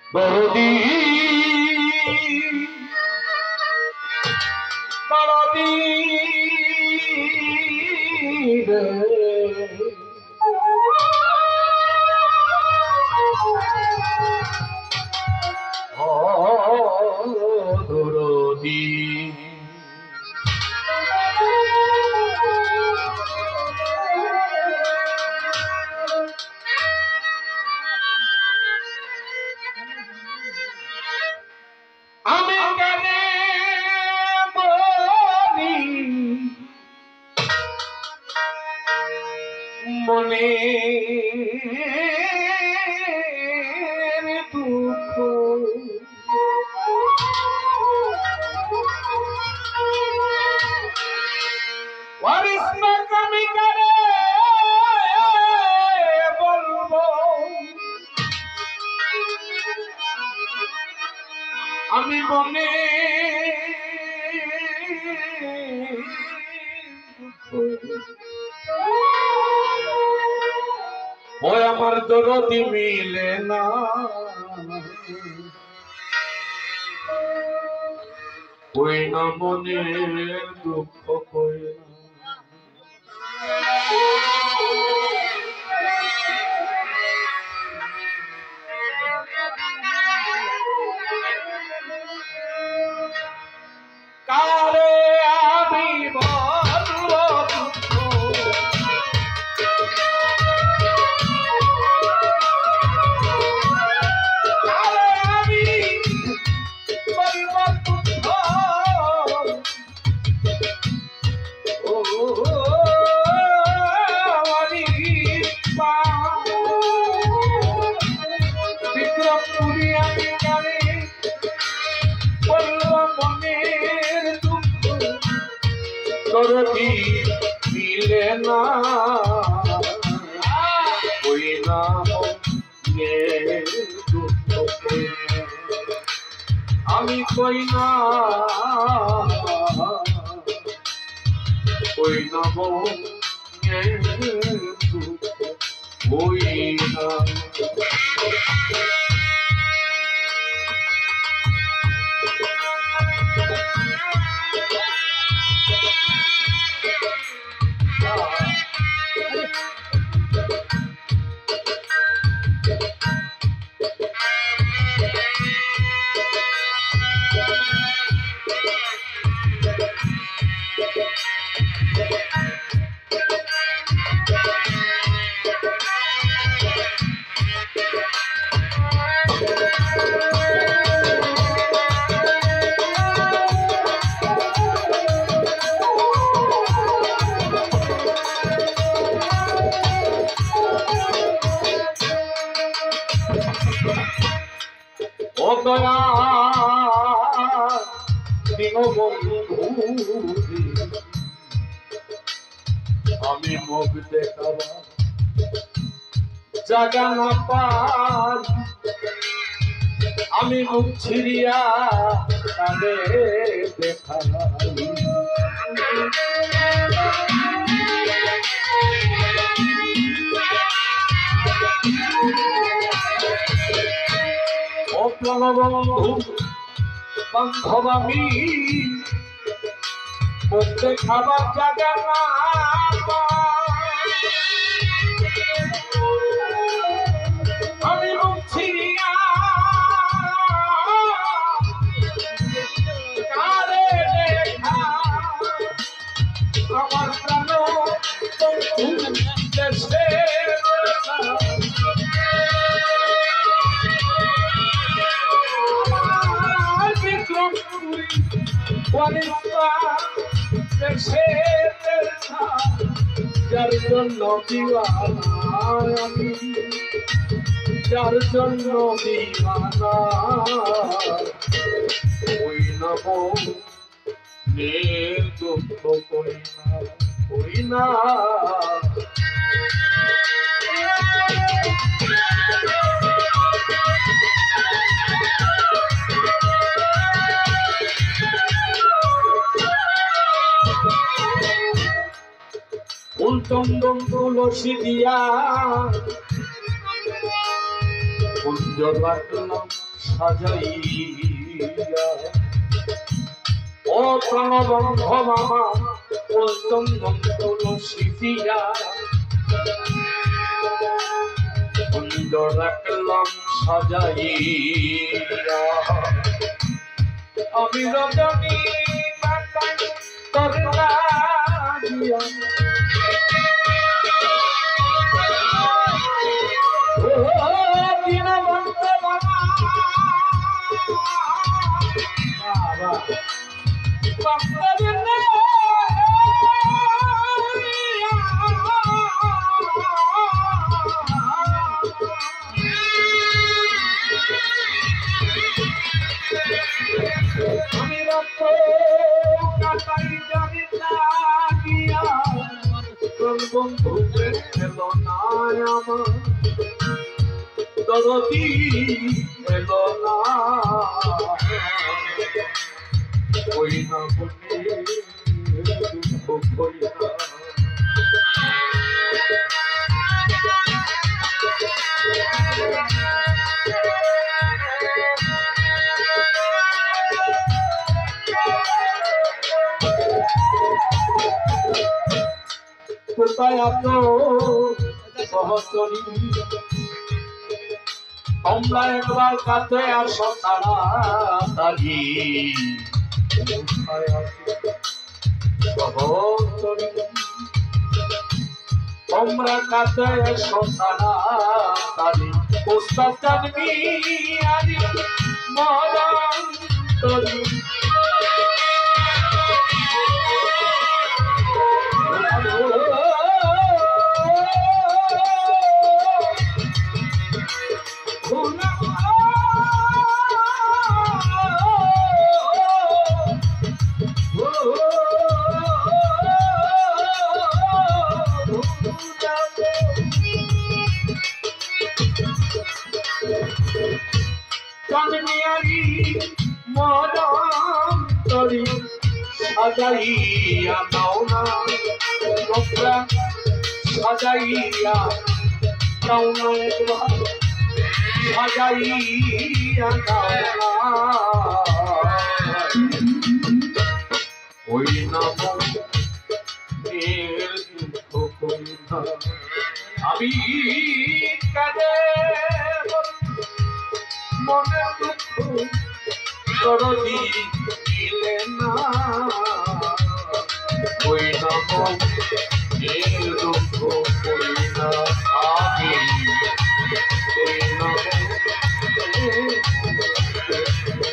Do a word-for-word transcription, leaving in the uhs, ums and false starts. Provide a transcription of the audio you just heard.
দরদি দরদি রে ও দরদি আমি কেনে বলি মনে দুঃখ ওয়ারিস না আমি কেনে বলবো আমি মনে ওই আমার দরদি মিলে না ওই না মনের দুঃখ কই না কারে আমি বলবো কারে আমি বলবো দুঃখ ও আমি পা বিক্রমপুরি আমি কারে বলবো মনের দুঃখ দরদি মিলে না ওই না মনের দুঃখ আমি কই না ওই না মনের দুঃখ ওই না ও দয়া দীনবন্ধু আমি মুখ দেখাবা জাগা না পাই আমি মুখ ছিড়িয়া তাদের দেখাই ও প্রাণবন্ধু বান্ধব আমি মুখ দেখাবার জায়গা না আমি মুখ ছিড়িয়া কারে দেখা আমার প্রাণ দেশে যার জন্য দিওয়ানা আমি যার জন্য দিওয়ানা ওই না মনের দুঃখ কই না কই না ফুল চন্দন তুলসী দিয়া কুঞ্জ রাখলাম সাজাইয়া ও প্রাণবন্ধ মামা ও চন্দন তুলসী দিয়া সুন্দর রাখলাম সাজাইয়া আমি রজনী কাটাই তোর লাগিয়া আমি রক্ত কাটাই জানি লাগিয়া তোর বন্ধু এলো না আমার দরদি এলো না কই না বলে দুঃখ কই না কোথায় আছো সহচরী তোমরা একবার কাছে আসো তাড়াতাড়ি কোথায় আছো সহচরী তোমরা কাছে এসো তাড়াতাড়ি ওস্তাদ জানবি আরি মরণ তরি চাঁদনিয়ারি মরণ তরি সাজাইয়া নাও না তোমরা সাজাইয়া নাও না একবার সাজাইয়া নাও না ওই নাম এর দুঃখ কই না আমি কাঁদে মনে দুঃখ দরদি দিলে না ওই নাম এর দুঃখ কই না আমি ওই নাম